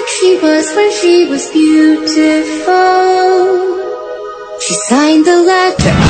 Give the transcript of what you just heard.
like she was when she was beautiful. She signed the letter